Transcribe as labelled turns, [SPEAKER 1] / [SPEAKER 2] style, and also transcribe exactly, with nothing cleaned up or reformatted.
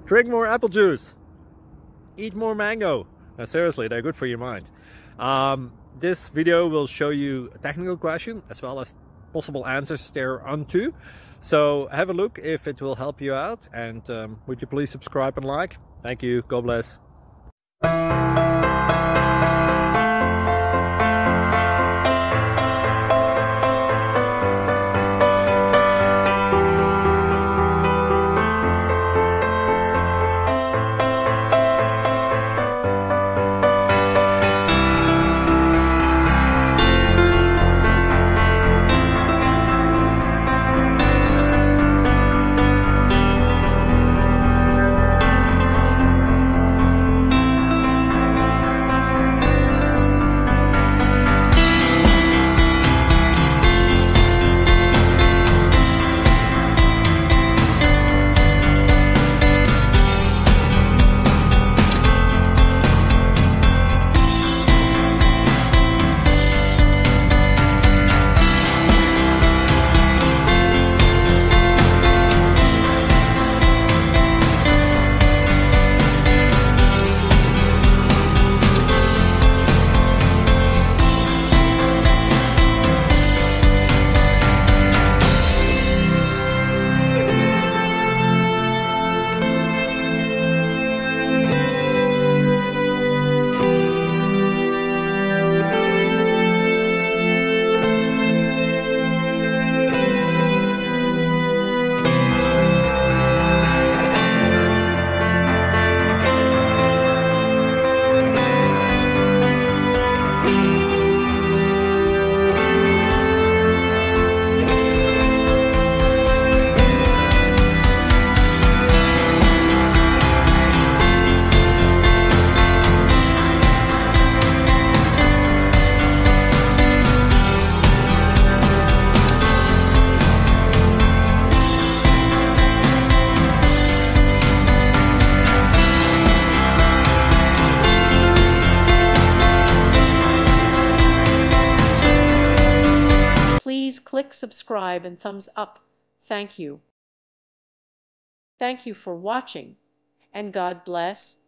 [SPEAKER 1] Drink more apple juice. Eat more mango. Now, seriously, they're good for your mind. Um, this video will show you a technical question as well as possible answers thereunto. So have a look if it will help you out, and um, would you please subscribe and like? Thank you. God bless.
[SPEAKER 2] Please click subscribe and thumbs up. Thank you. Thank you for watching, and God bless.